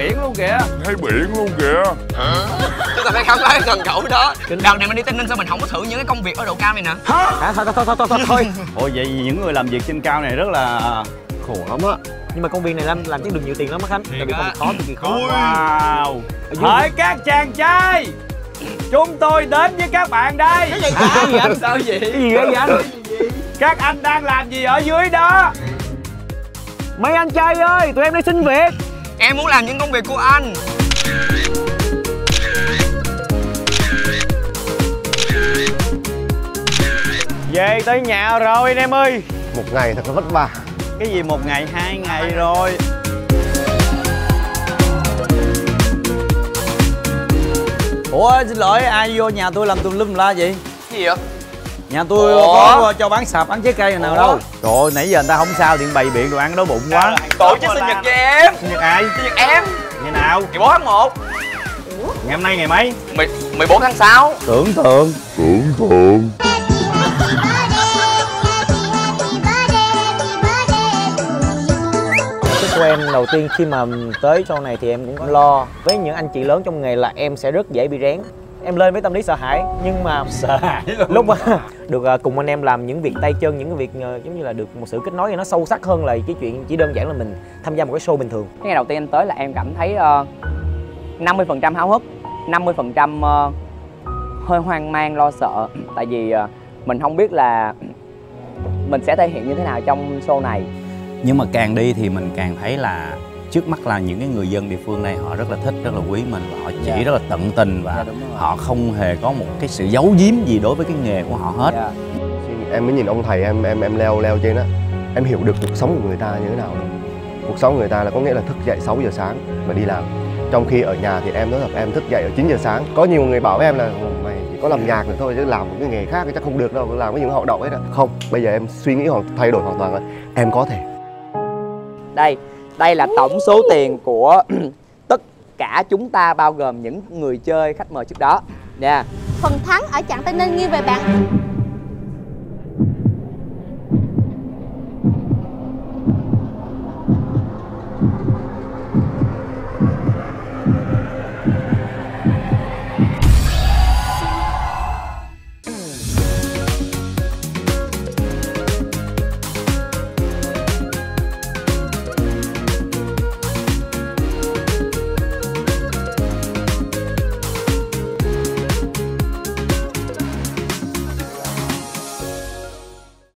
biển luôn kìa. Thấy biển luôn kìa. Chúng ta phải khám phá gần gũi đó. Đợt này mình đi Tây Ninh sao mình không có thử những cái công việc ở độ cao này nè. Thôi. Ủa vậy những người làm việc trên cao này rất là Khổ lắm á. Nhưng mà công việc này làm chắc được nhiều tiền lắm á Khánh. Tại vì không khó, cực kỳ khó. wow. Hỡi các chàng trai, chúng tôi đến với các bạn đây. Cái gì anh? Sao vậy? Cái gì vậy anh? Các anh đang làm gì ở dưới đó? Mấy anh trai ơi, tụi em đi xin việc. Em muốn làm những công việc của anh. Về tới nhà rồi anh em ơi. Một ngày thật là vất vả. Cái gì một ngày, 2 ngày rồi. Ủa xin lỗi, ai vô nhà tôi làm tùm lum la vậy? Cái gì vậy? Nhà tôi có cho bán sạp, bán trái cây nào đâu. Trời ơi, nãy giờ người ta không sao điện bày biện đồ ăn đói bụng quá. Tổ chức sinh nhật cho em. Sinh nhật ai? Sinh nhật em. Ngày nào? Ngày 4 tháng 1. Ngày hôm nay ngày mấy? 14 tháng 6. Tưởng tượng. Của em đầu tiên khi mà tới show này thì em cũng lo với những anh chị lớn trong nghề là em sẽ rất dễ bị rén. Em lên với tâm lý sợ hãi, nhưng mà Sợ hãi luôn. lúc mà được cùng anh em làm những việc tay chân, những cái việc giống như là được một sự kết nối nó sâu sắc hơn là cái chuyện chỉ đơn giản là mình tham gia một cái show bình thường. Cái ngày đầu tiên em tới là em cảm thấy 50% háo hức, 50% hơi hoang mang lo sợ. Tại vì mình không biết là mình sẽ thể hiện như thế nào trong show này. Nhưng mà càng đi thì mình càng thấy là trước mắt là những cái người dân địa phương đây họ rất là thích, rất là quý mình và họ chỉ rất là tận tình và họ không hề có một cái sự giấu giếm gì đối với cái nghề của họ hết. Em mới nhìn ông thầy em leo trên á, em hiểu được cuộc sống của người ta như thế nào. Cuộc sống của người ta là có nghĩa là thức dậy 6 giờ sáng và đi làm. Trong khi ở nhà thì em nói thật, em thức dậy ở 9 giờ sáng. Có nhiều người bảo với em là mày chỉ có làm nhạc được thôi chứ làm một cái nghề khác thì chắc không được đâu, làm cái những hậu đậu ấy đó. Không, bây giờ em suy nghĩ thay đổi hoàn toàn rồi. Em có thể. Đây là tổng số tiền của tất cả chúng ta, bao gồm những người chơi khách mời trước đó nha. Phần thắng ở chặng Tây Ninh nghiêng về bạn